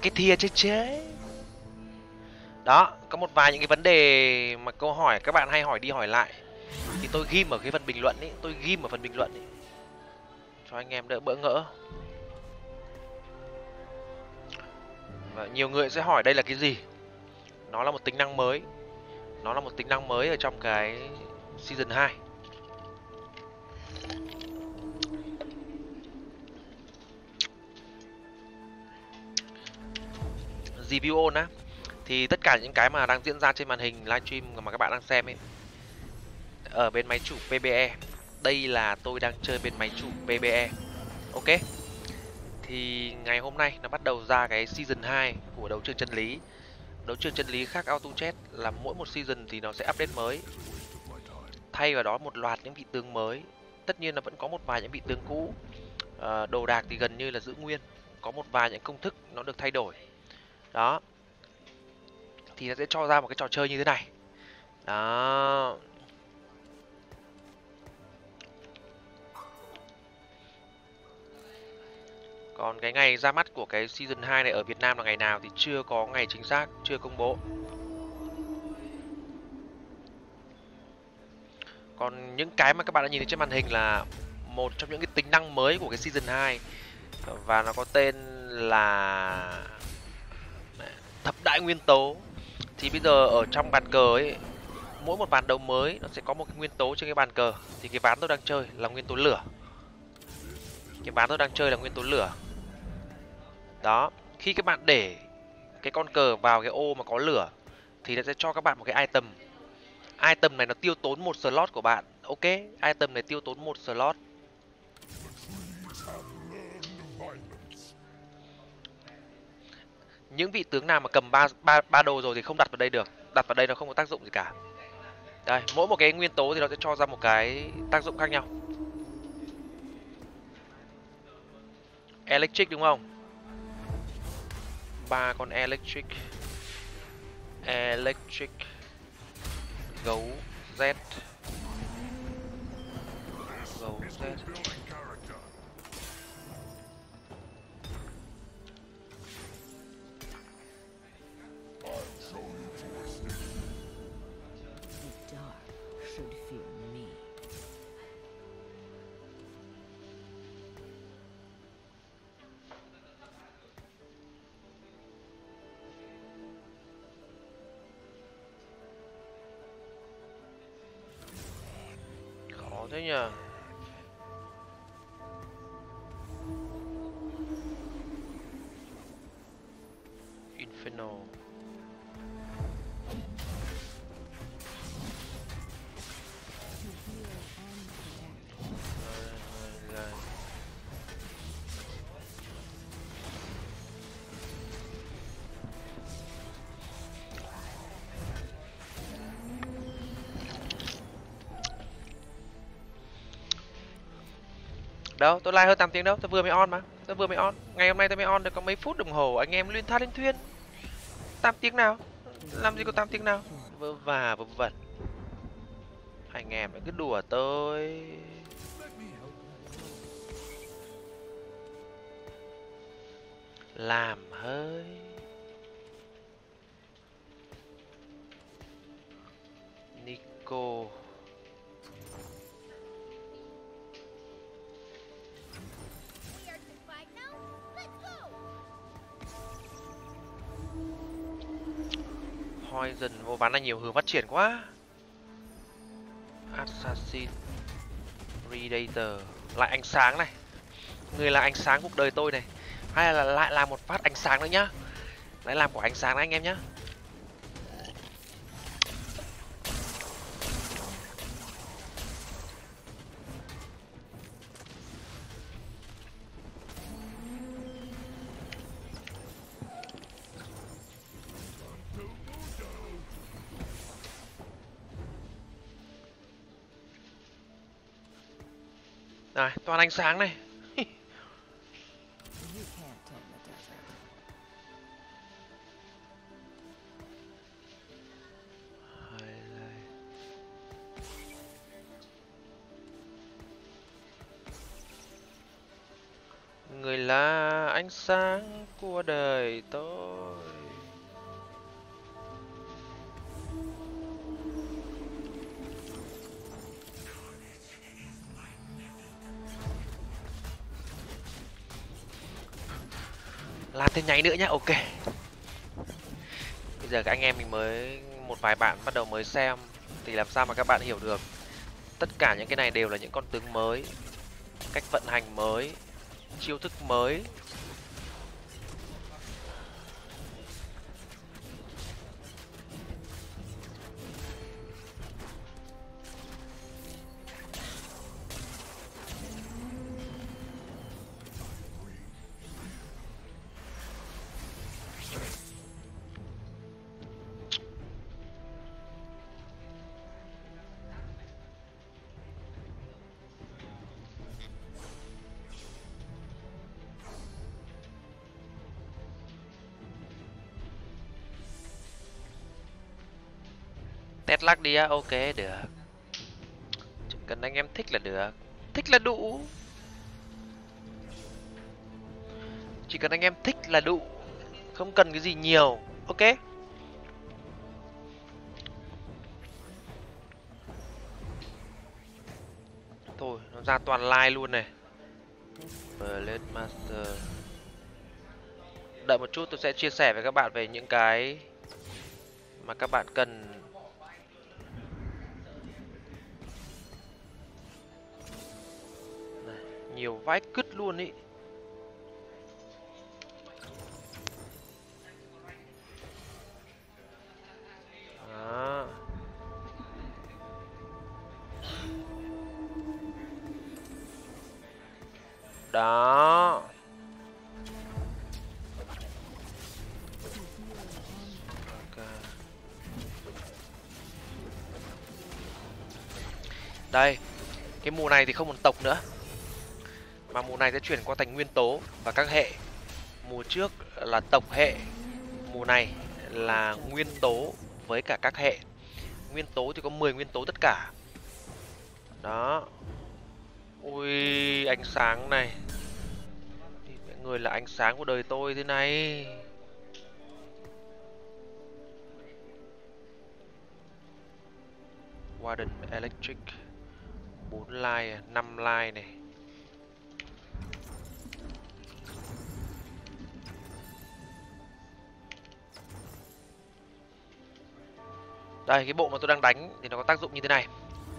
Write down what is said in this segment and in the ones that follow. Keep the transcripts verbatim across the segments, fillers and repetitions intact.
cái thìa chơi chơi. Đó, có một vài những cái vấn đề mà câu hỏi các bạn hay hỏi đi hỏi lại thì tôi ghim ở cái phần bình luận ấy, tôi ghim ở phần bình luận ấy cho anh em đỡ bỡ ngỡ. Và nhiều người sẽ hỏi đây là cái gì? Nó là một tính năng mới. Nó là một tính năng mới ở trong cái season hai. Review on á. Thì tất cả những cái mà đang diễn ra trên màn hình livestream mà các bạn đang xem ấy, ở bên máy chủ pê bê e. Đây là tôi đang chơi bên máy chủ pê bê e. Ok. Thì ngày hôm nay nó bắt đầu ra cái season hai của đấu trường chân lý. Đấu trường chân lý khác Auto Chess là mỗi một season thì nó sẽ update mới. Thay vào đó một loạt những vị tướng mới. Tất nhiên là vẫn có một vài những vị tướng cũ. À, đồ đạc thì gần như là giữ nguyên. Có một vài những công thức nó được thay đổi. Đó. Thì nó sẽ cho ra một cái trò chơi như thế này. Đó. Còn cái ngày ra mắt của cái season hai này ở Việt Nam là ngày nào thì chưa có ngày chính xác, chưa công bố. Còn những cái mà các bạn đã nhìn thấy trên màn hình là một trong những cái tính năng mới của cái season hai. Và nó có tên là thập đại nguyên tố. Thì bây giờ ở trong bàn cờ ấy, mỗi một ván đấu mới nó sẽ có một cái nguyên tố trên cái bàn cờ. Thì cái ván tôi đang chơi là nguyên tố lửa. Cái ván tôi đang chơi là nguyên tố lửa. Đó, khi các bạn để cái con cờ vào cái ô mà có lửa thì nó sẽ cho các bạn một cái item. Item này nó tiêu tốn một slot của bạn. Ok, item này tiêu tốn một slot. Những vị tướng nào mà cầm ba ba ba đồ rồi thì không đặt vào đây được. Đặt vào đây nó không có tác dụng gì cả. Đây, mỗi một cái nguyên tố thì nó sẽ cho ra một cái tác dụng khác nhau. Electric đúng không? Ba con electric. Electric. Gấu Z. Gấu Z. Khó thế nhờ. Inferno. Đâu, tôi like hơn tám tiếng đâu, tôi vừa mới on mà. Tôi vừa mới on. Ngày hôm nay tôi mới on được có mấy phút đồng hồ, anh em luyên tha lên thuyên. tám tiếng nào? Làm gì có tám tiếng nào? Vơ và vớ vẩn. Anh em cứ đùa tôi. Làm hơi. Nico. Poison vô ván này nhiều hướng phát triển quá. Assassin. Predator. Lại ánh sáng này. Người là ánh sáng cuộc đời tôi này. Hay là lại làm một phát ánh sáng nữa nhá. Lại làm quả ánh sáng đấy anh em nhá. Này, toàn ánh sáng này. Người là ánh sáng của đời tôi. Làm thêm nháy nữa nhá, ok. Bây giờ các anh em mình mới một vài bạn bắt đầu mới xem thì làm sao mà các bạn hiểu được tất cả những cái này đều là những con tướng mới, cách vận hành mới, chiêu thức mới. Test lắc đi á, ok được. Chỉ cần anh em thích là được. Thích là đủ. Chỉ cần anh em thích là đủ. Không cần cái gì nhiều. Ok. Thôi, nó ra toàn like luôn này. Blade Master. Đợi một chút tôi sẽ chia sẻ với các bạn về những cái mà các bạn cần. Này, nhiều vãi cứt luôn ý. Đó. Đó. Okay. Đây, cái mùa này thì không còn tộc nữa, mà mùa này sẽ chuyển qua thành nguyên tố và các hệ. Mùa trước là tộc hệ, mùa này là nguyên tố với cả các hệ. Nguyên tố thì có mười nguyên tố tất cả. Đó. Ui, ánh sáng này. Mọi người là ánh sáng của đời tôi thế này. Warden Electric. bốn like, năm like này. Đây, cái bộ mà tôi đang đánh thì nó có tác dụng như thế này.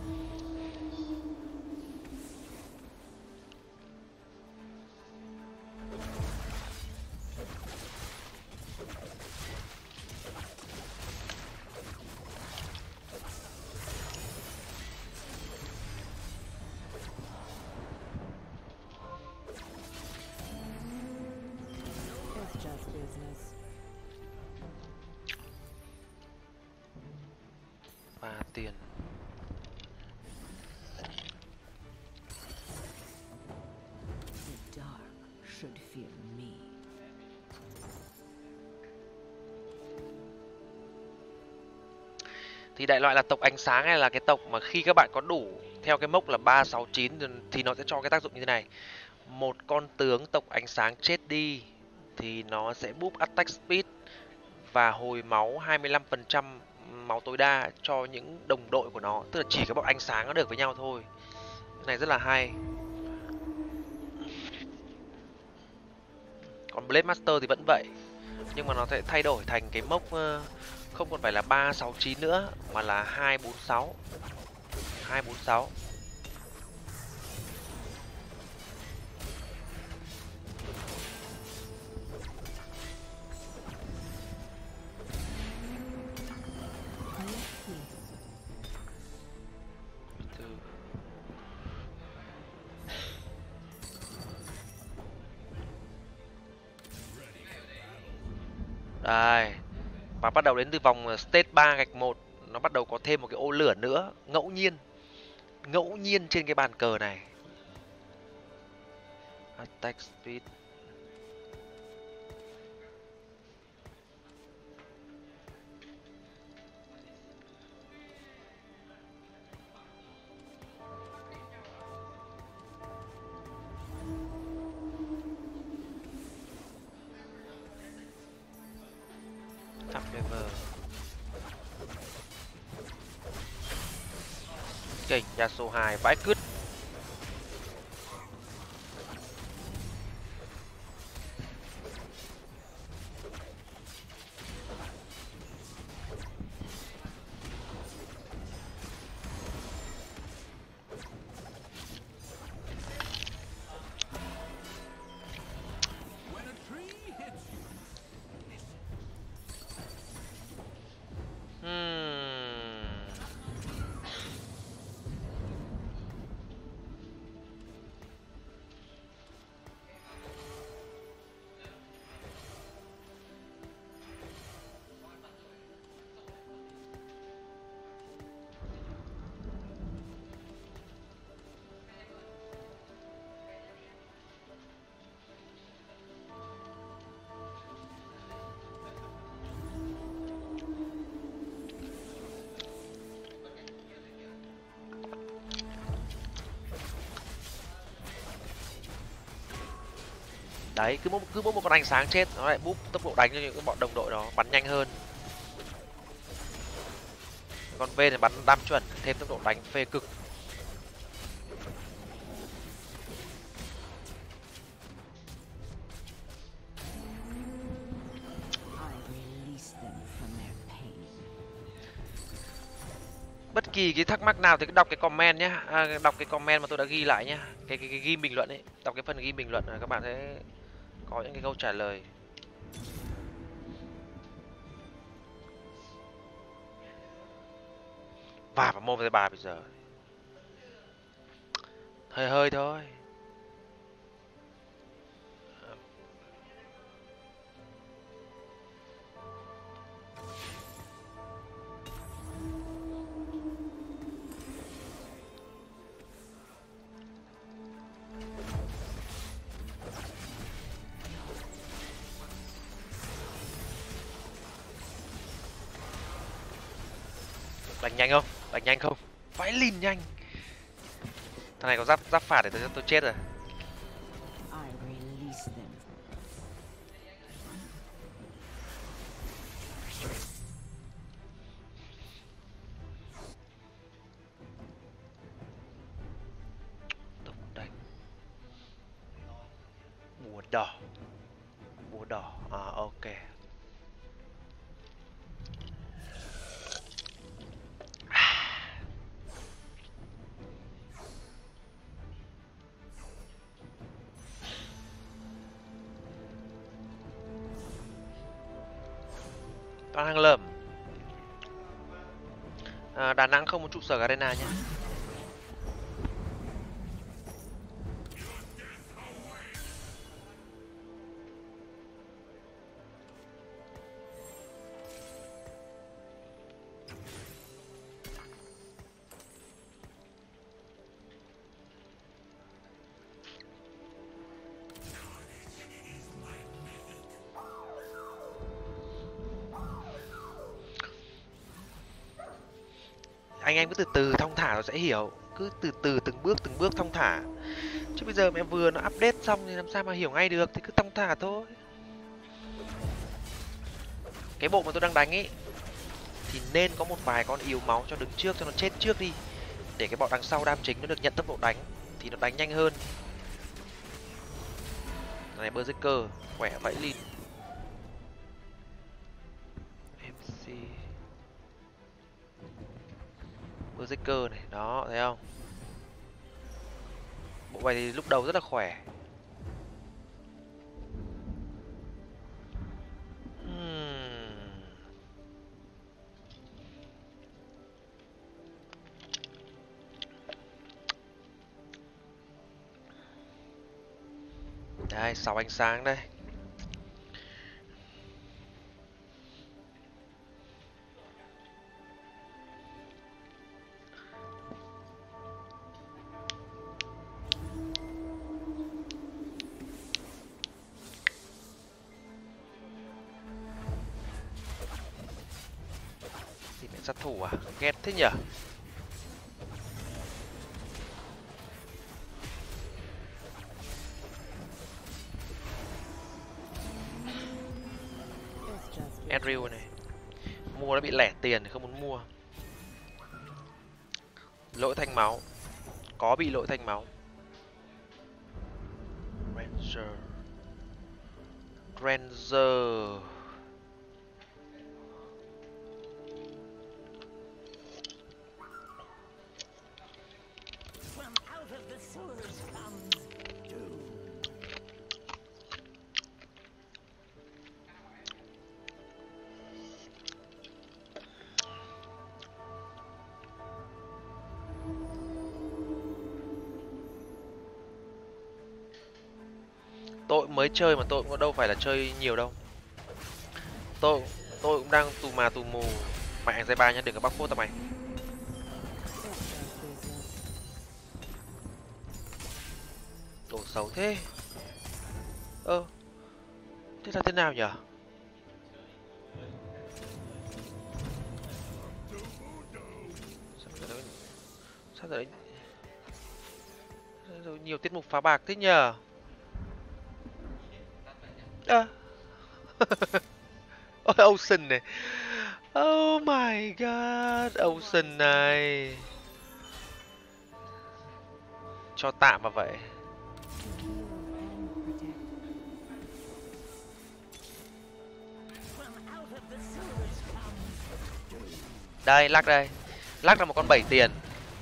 Và tiền. Thì đại loại là tộc ánh sáng này là cái tộc mà khi các bạn có đủ theo cái mốc là ba sáu chín thì nó sẽ cho cái tác dụng như thế này. Một con tướng tộc ánh sáng chết đi thì nó sẽ búp attack speed và hồi máu hai mươi lăm phần trăm máu tối đa cho những đồng đội của nó, tức là chỉ cái bọn ánh sáng nó được với nhau thôi. Cái này rất là hay. Còn Blade Master thì vẫn vậy, nhưng mà nó sẽ thay đổi thành cái mốc không còn phải là ba sáu chín nữa mà là hai bốn sáu. hai bốn sáu. Đây. Và bắt đầu đến từ vòng stage ba gạch một, nó bắt đầu có thêm một cái ô lửa nữa, ngẫu nhiên. Ngẫu nhiên trên cái bàn cờ này. Attack speed. Kình Yasuo hai vãi cứt. Đấy, cứ mỗi cứ mỗi một con ánh sáng chết nó lại búp tốc độ đánh cho những cái bọn đồng đội đó bắn nhanh hơn. Con V thì bắn đam chuẩn, thêm tốc độ đánh phê cực. Bất kỳ cái thắc mắc nào thì cứ đọc cái comment nhá, à, đọc cái comment mà tôi đã ghi lại nhá, cái cái, cái ghi bình luận ấy, đọc cái phần ghi bình luận là các bạn sẽ có những cái câu trả lời. Và vào môn với bà bây giờ hơi hơi thôi. Đánh nhanh không? Đánh nhanh không? Vãi lìn nhanh. Thằng này có giáp giáp phạt để tôi tôi chết rồi. Tốc đánh. Bùa đỏ. Bùa đỏ. À ok. Toàn hàng lởm. À, Đà Nẵng không một trụ sở Garena nhé. Anh em cứ từ từ thong thả nó sẽ hiểu, cứ từ từ từng bước từng bước thong thả, chứ bây giờ mẹ vừa nó update xong thì làm sao mà hiểu ngay được, thì cứ thong thả thôi. Cái bộ mà tôi đang đánh ấy thì nên có một vài con yếu máu cho đứng trước cho nó chết trước đi, để cái bọn đằng sau đam chính nó được nhận tốc độ đánh thì nó đánh nhanh hơn. Này Berserker khỏe vãi lìn. em xê Berserker này, đó thấy không? Bộ này thì lúc đầu rất là khỏe. uhm. Đây, sáu ánh sáng đây. Sát thủ à? Ghét thế nhở? Andrew này mua nó bị lẻ tiền thì không muốn mua. Lỗi thanh máu. Có bị lỗi thanh máu. Ranger. Ranger. Tôi mới chơi mà tôi cũng đâu phải là chơi nhiều đâu. Tôi tôi cũng đang tù mà tù mù. Mẹ giai ba nhá, đừng có bóc phốt tao mày. Đồ xấu thế. Ơ. Thế là thế nào nhở? Sao rồi? Sao rồi? Rồi nhiều tiết mục phá bạc thế nhờ? À. Ôi Ocean này. Oh my god, Ocean này. Cho tạm mà vậy. Đây, lắc đây. Lắc là một con bảy tiền.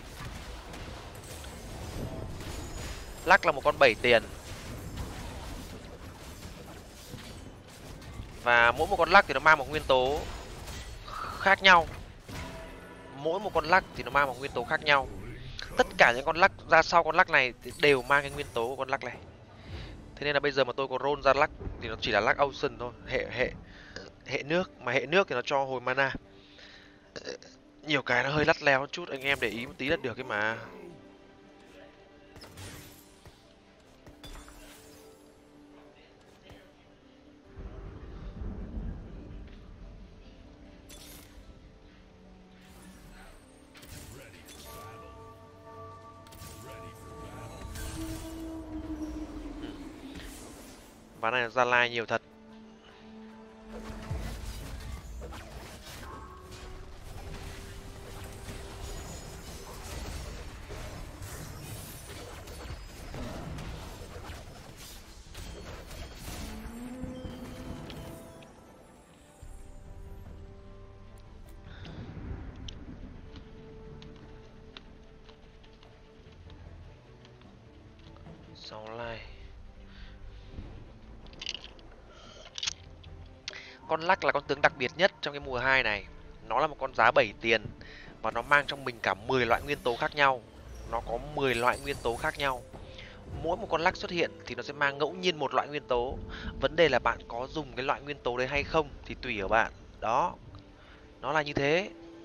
Lắc là một con bảy tiền. Và mỗi một con lắc thì nó mang một nguyên tố khác nhau. Mỗi một con lắc thì nó mang một nguyên tố khác nhau. Tất cả những con lắc ra sau con lắc này thì đều mang cái nguyên tố của con lắc này. Thế nên là bây giờ mà tôi có roll ra lắc thì nó chỉ là lắc Ocean thôi, hệ hệ hệ nước, mà hệ nước thì nó cho hồi mana. Nhiều cái nó hơi lắt léo chút, anh em để ý một tí là được cái mà. Ván này Gia Lai nhiều thật. Sáu lai. Con lắc là con tướng đặc biệt nhất trong cái mùa hai này. Nó là một con giá bảy tiền và nó mang trong mình cả mười loại nguyên tố khác nhau. Nó có mười loại nguyên tố khác nhau. Mỗi một con lắc xuất hiện thì nó sẽ mang ngẫu nhiên một loại nguyên tố. Vấn đề là bạn có dùng cái loại nguyên tố đấy hay không thì tùy ở bạn. Đó. Nó là như thế.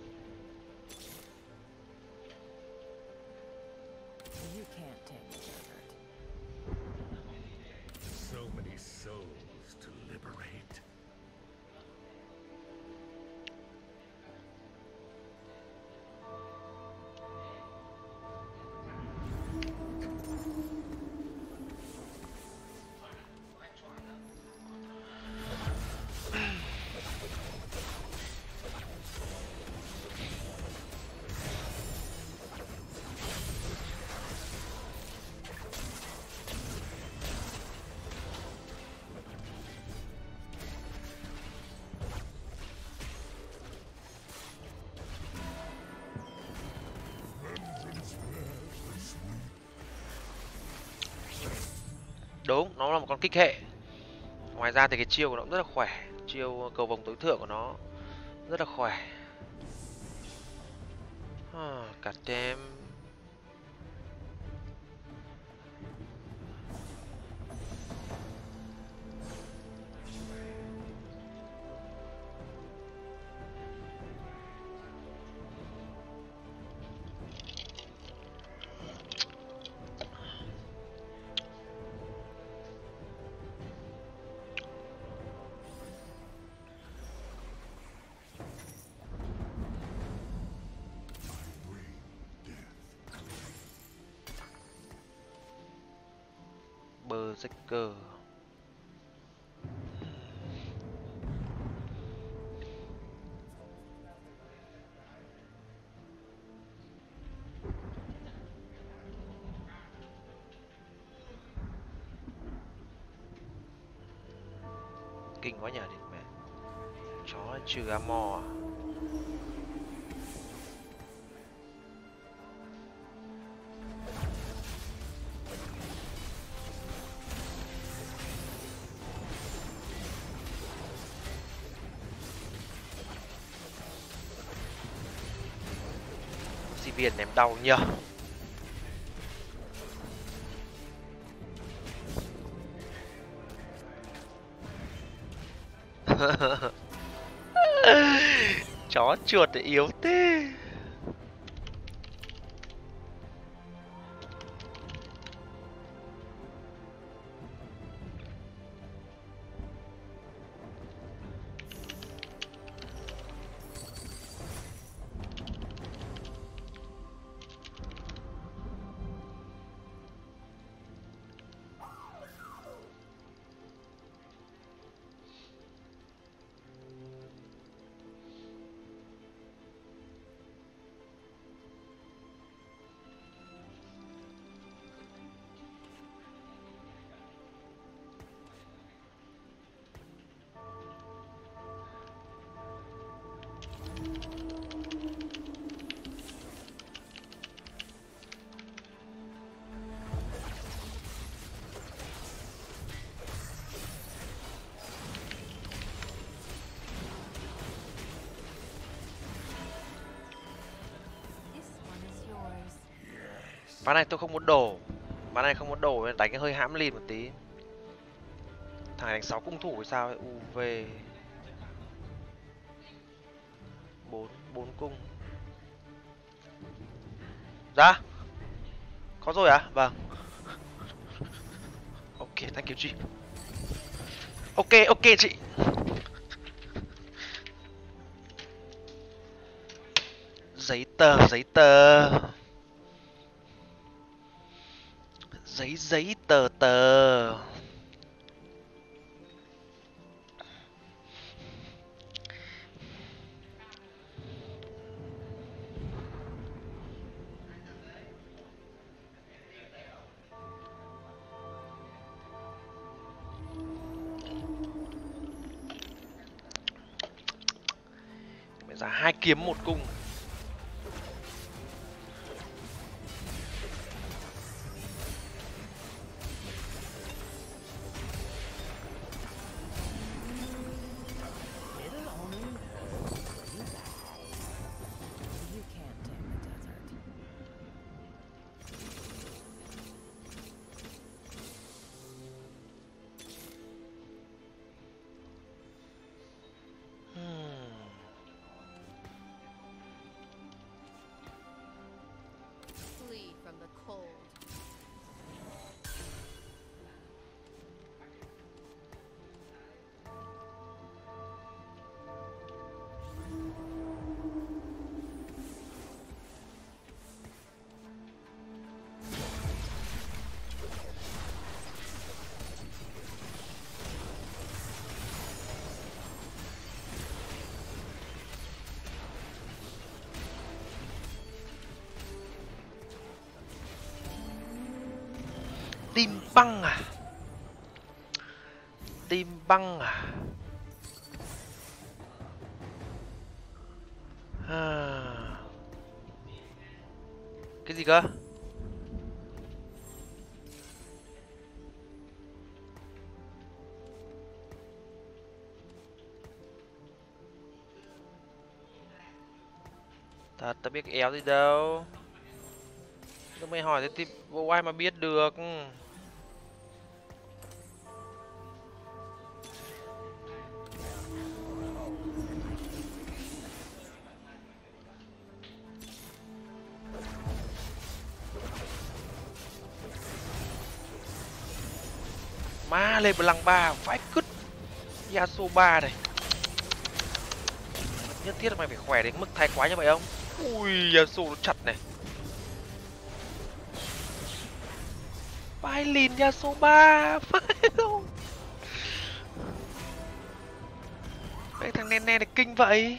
Đúng, nó là một con kích hệ. Ngoài ra thì cái chiêu của nó cũng rất là khỏe. Chiêu cầu vồng tối thượng của nó rất là khỏe. À, cả tem. Berserker. kinh quá nhỉ. Mẹ chó trừ Amor à? Di viên ném đau nhờ. Chó chuột thì yếu thế. Ván này tôi không muốn đổ. Ván này không muốn đổ nên đánh cái hơi hãm lìn một tí. Thằng này đánh sáu cung thủ hay sao ấy? u vê bốn bốn cung. Ra. Có rồi à? Vâng. Ok, thank you chị. Ok, ok chị. Giấy tờ, giấy tờ. Giấy giấy tờ tờ. Mẹ ra hai kiếm một cung. Tim băng à? Tim băng à? À... Cái gì cơ? Thật, tao biết cái éo gì đâu. Tao mày hỏi thì vô ai mà biết được. Má lên Blanc ba phải cứt Yasuo ba này. Nhất thiết là mày phải khỏe đến mức thái quá như vậy không? Ui, Yasuo nó chặt này. Phải lìn Yasuo ba, phải không? Cái thằng Nene này kinh vậy.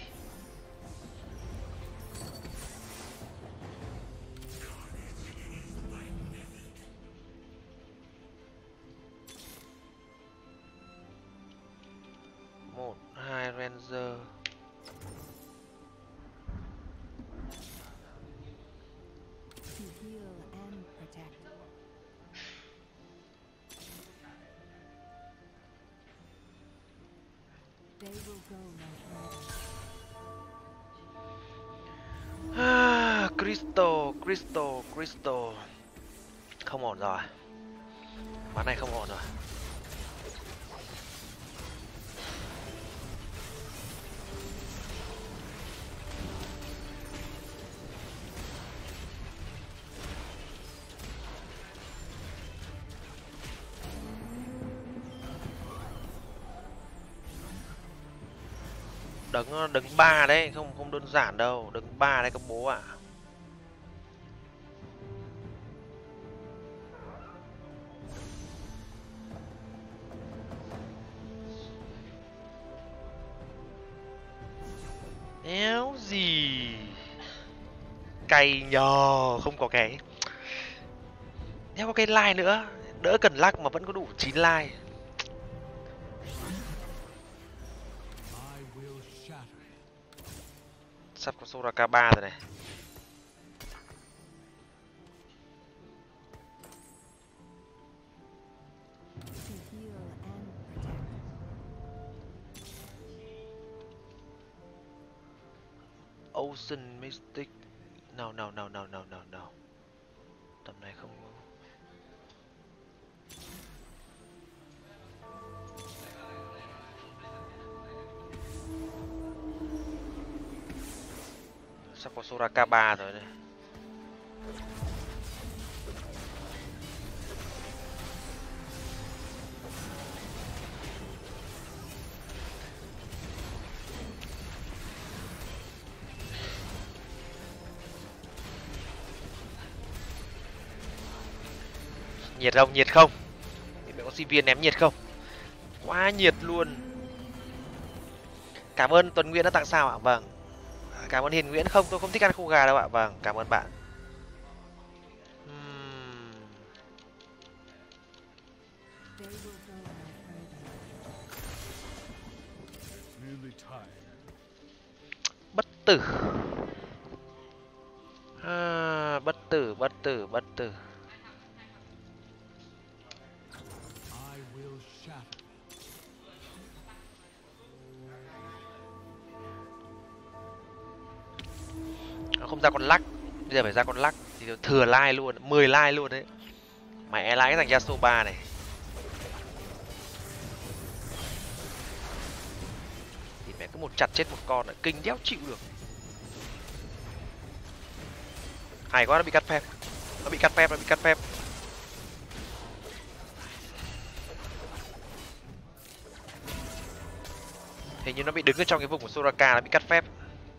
Cleanser. To heal and protect. They will go like water. Ah, Crystal, Crystal, Crystal. Không ổn rồi. Ván này không ổn rồi. Đứng đứng ba đấy, không không đơn giản đâu, đứng ba đấy các bố ạ. À. Éo gì cày nhờ, không có cái đéo có cái like nữa, đỡ cần lắc mà vẫn có đủ chín like. Sắp có Soraka ba rồi này. To heal and protect. Ocean Mystic. No no no no no no no. Tầm này không. Sắp có Soraka ba rồi này. Nhiệt không? Nhiệt không? Mẹ có sinh viên ném nhiệt không? Quá nhiệt luôn. Cảm ơn Tuấn Nguyễn đã tặng sao ạ? Vâng. Cảm ơn Hiền Nguyễn. Không, tôi không thích ăn khô gà đâu ạ. Vâng, cảm ơn bạn. Uhm. They will go like water. Bất tử. À, bất tử, bất tử, bất tử. Nó không ra con lắc, bây giờ phải ra con lắc thì thừa like luôn, mười like luôn đấy. Mẹ lái cái thằng Yasuo ba này. Thì mẹ cứ một chặt chết một con, kinh đéo chịu được. Hay quá, nó bị cắt phép. Nó bị cắt phép, nó bị cắt phép. Hình như nó bị đứng ở trong cái vùng của Soraka, nó bị cắt phép.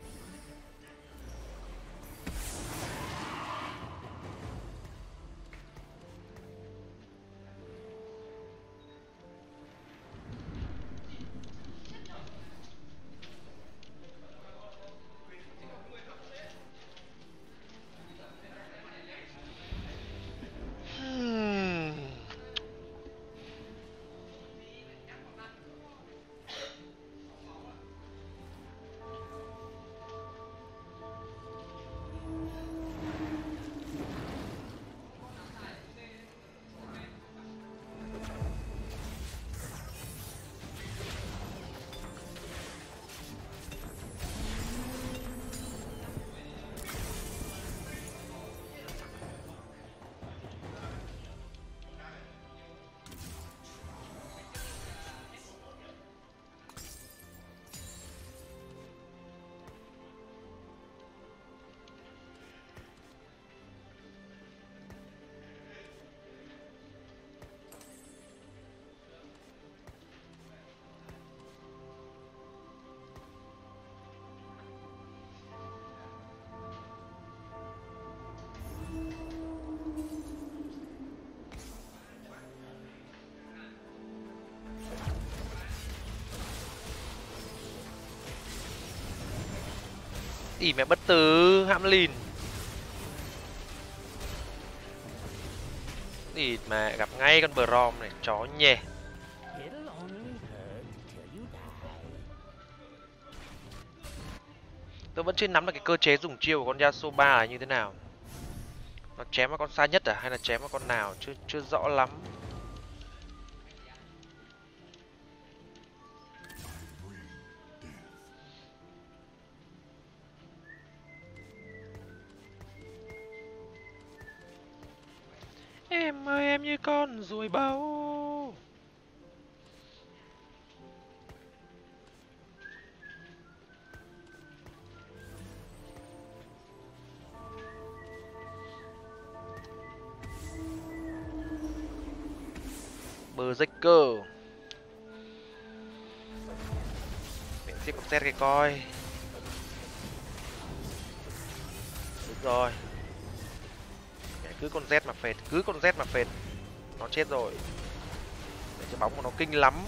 Ỉ mẹ bất tử, hãm lìn. Ỉ mẹ gặp ngay con Braum này, chó nhè. Tôi vẫn chưa nắm được cái cơ chế dùng chiêu của con Yasuo ba là như thế nào. Nó chém vào con xa nhất à hay là chém vào con nào chưa chưa rõ lắm. Em ơi em như con ruồi bao. Berserker. Mình sẽ có xét cái coi. Đúng rồi. Mẹ cứ con Z mà phệt, cứ con Z mà phệt. Nó chết rồi. Để cho bóng của nó kinh lắm.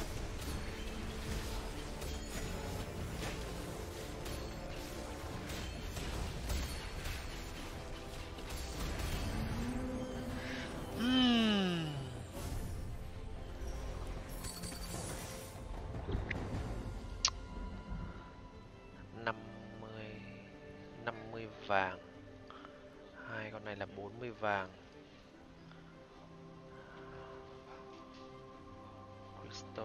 năm mươi vàng. Hai con này là bốn mươi vàng. Crystal.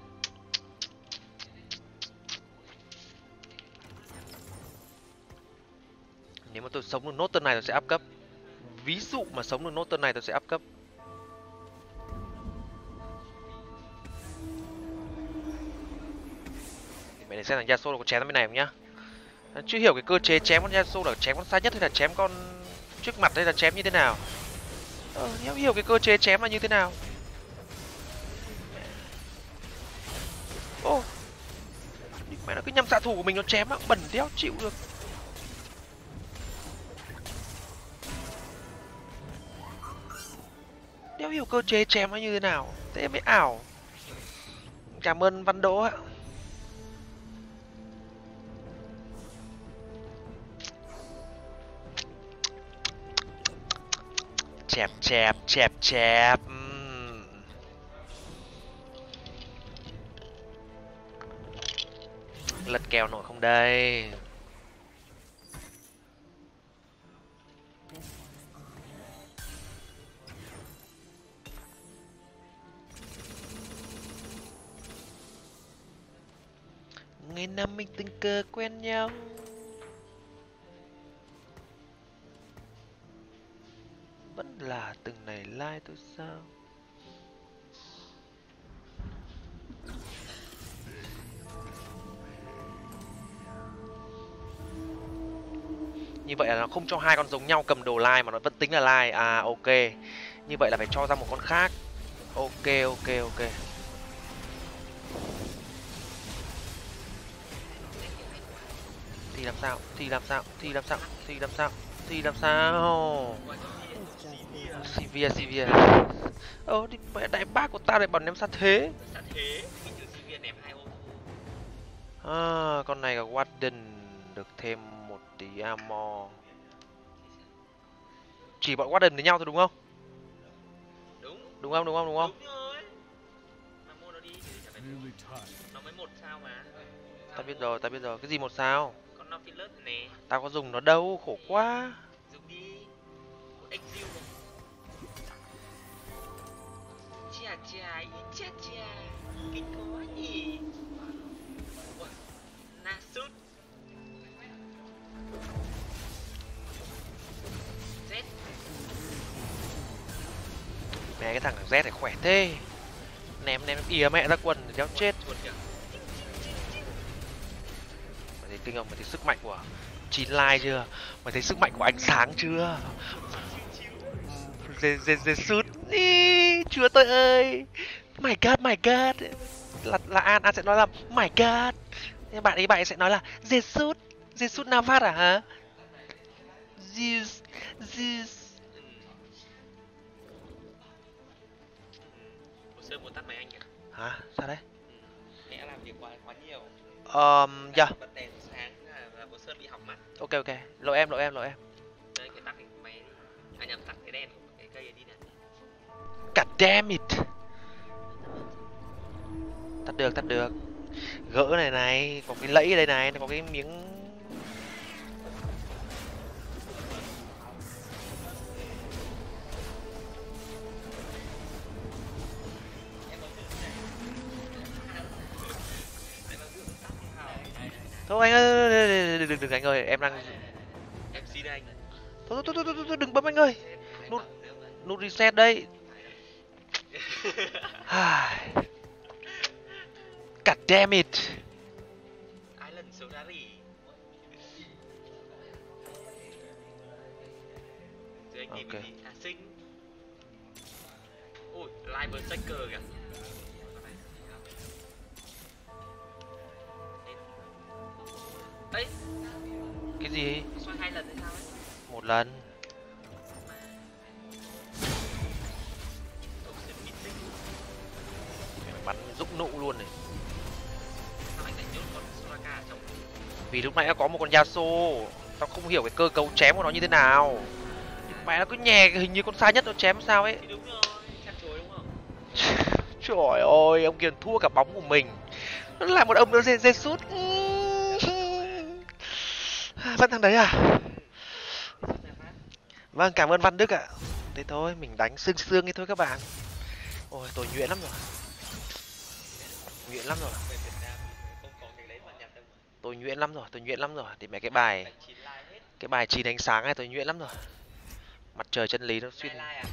Nếu mà tôi sống được nốt turn này tôi sẽ up cấp. Ví dụ mà sống được nốt turn này tôi sẽ up cấp. Mày để xem là Yasuo có chém nó bên này không nhá. Chưa hiểu cái cơ chế chém con Yasuo là chém con xa nhất hay là chém con trước mặt hay là chém như thế nào. Ờ, không hiểu cái cơ chế chém là như thế nào. Ô, mẹ nó cứ nhắm xạ thủ của mình nó chém á, bẩn đéo chịu được. Đéo hiểu cơ chế chém nó như thế nào, thế mới ảo. Cảm ơn Văn Đỗ ạ. Chẹp chẹp chẹp chẹp. Uhm. Lật kèo nổi không đây. Ngày năm mình tình cờ quen nhau. Vẫn là từng này like tôi sao. Như vậy là nó không cho hai con giống nhau cầm đồ like mà nó vẫn tính là like. À ok. Như vậy là phải cho ra một con khác. Ok ok ok. Thì làm sao? Thì làm sao? Thì làm sao? Thì làm sao? Thì làm sao? Sivir Sivir. Ơ thì mẹ đại bác của tao lại bảo ném sát thế. Sát thế, mình trừ Sivir ném hai ô. À, con này là Warden được thêm một tí armor. Chỉ bọn Warden với nhau thôi đúng không? Đúng. Đúng không? Đúng không? Đúng không? Đúng rồi. Mà mua nó đi thì chả phải Nearly time. nó mới một sao mà. Tao biết rồi, tao biết rồi. Cái gì một sao? Con nó Nautilus nè. Tao có dùng nó đâu, khổ quá. Dùng đi. Một exile này. Chà chà, ý chà chà. Kinh quá nhỉ. Ủa, Nasus. Z. Mẹ cái thằng Z này khỏe thế. Ném ném ỉa mẹ ra quần đéo chết. Chuột kìa. Mày thấy kinh không? Mày thấy sức mạnh của chín like chưa? Mày thấy sức mạnh của ánh sáng chưa? Dê dê dê sút đi, chúa tôi ơi. My god, my god. Là là An, An sẽ nói là my god. Nhưng bạn ấy bạn ấy sẽ nói là Jesus, Jesus Navas à hả? Jesus, Jesus. Hồ sơ muốn tắt máy anh kìa. Hả? Sao đấy? Mẹ làm việc quá quá nhiều. Um, dạ. Bật đèn sáng là, là Hồ sơ bị hỏng mắt. Ok ok. Lộ em, lộ em, lộ em. Đây phải tắt cái máy đi. À nhầm, tắt cái đèn của cái cây này đi nè. God damn it. Tắt được, tắt được. Gỡ này này, có cái lẫy ở đây này, nó có cái miếng Thôi anh ơi, đừng đừng đừng anh ơi, em đang Em xin anh. thôi thôi thôi thôi, thôi, thôi đừng bấm anh ơi. Nút nút reset đây. God damn it. Ai lần số ra gì? Rồi anh tìm Ok. cái gì? À sinh. Ui, live berserker kìa. Ấy, Cái gì? xoay hai lần hay sao ấy? Một lần. Ông sẽ bị sinh. Mày bắn rụng nụ luôn này. Sao anh lại nhốt con Soraka ở trong? Vì lúc nãy nó có một con Yasuo, tao không hiểu cái cơ cấu chém của nó như thế nào. Mẹ nó cứ nhè, hình như con xa nhất nó chém sao ấy. Thì đúng rồi, chặt chối đúng không? Trời ơi, ông kia thua cả bóng của mình. Nó là một ông nữa dê dê sút. Vẫn thằng đấy à? Vâng, cảm ơn Văn Đức ạ. Thế thôi, mình đánh sương sương đi thôi các bạn. Ôi, tôi nhuyễn lắm rồi. Nhuyễn lắm rồi. Về Việt Nam không có cái đấy mà nhặt đâu mà. Tôi nhuyễn lắm rồi, tôi nhuyễn lắm rồi. Thì mấy cái bài Đánh chín live hết. cái bài chín ánh sáng này tôi nhuyễn lắm rồi. Mặt trời chân lý nó xuyên Hai live à?